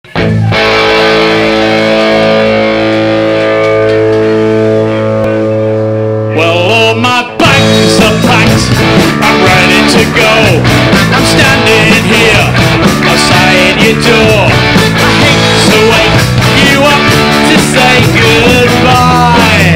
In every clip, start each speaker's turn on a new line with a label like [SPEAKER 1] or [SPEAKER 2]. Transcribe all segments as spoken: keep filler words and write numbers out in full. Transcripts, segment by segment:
[SPEAKER 1] Well, all my bags are packed, I'm ready to go. I'm standing here outside your door. I hate to wake you up to say goodbye,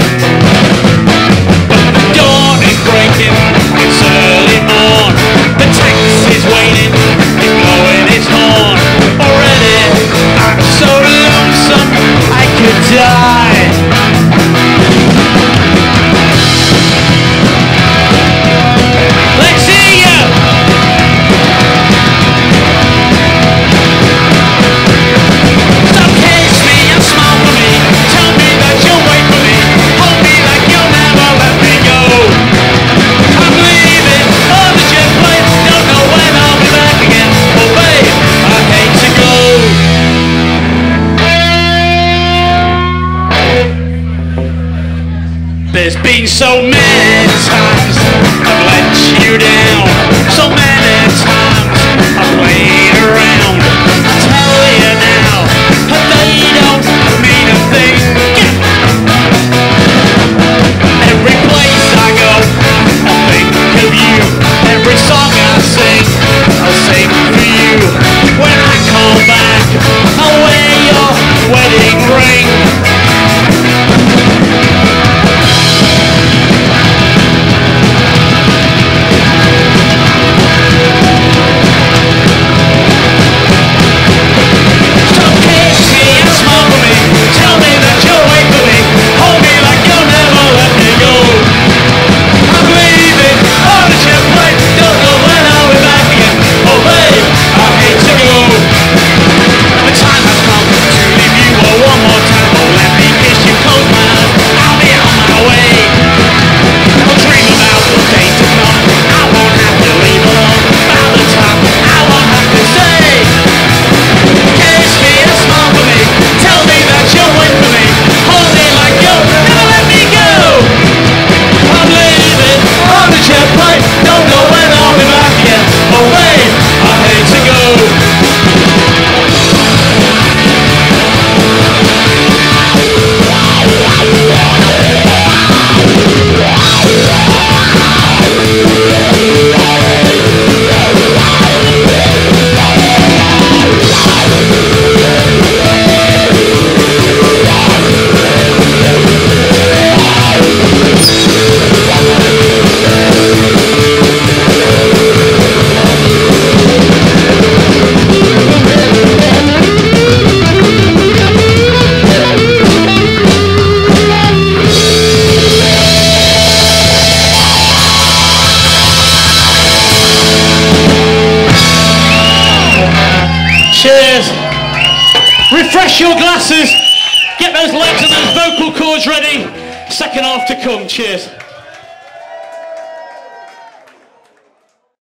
[SPEAKER 1] but the dawn is breaking, it's early morn. The taxi's waiting, it's blowing its horn. Already I'm so lonesome I could die. There's been so many times I've let you down, so many times I've played around. I tell you now, they don't mean a thing. Every place I go, I think of you. Every song I sing, I'll sing for you. When I come back, I'll wear your wedding ring. Cheers. Refresh your glasses. Get those legs and those vocal cords ready. Second half to come. Cheers.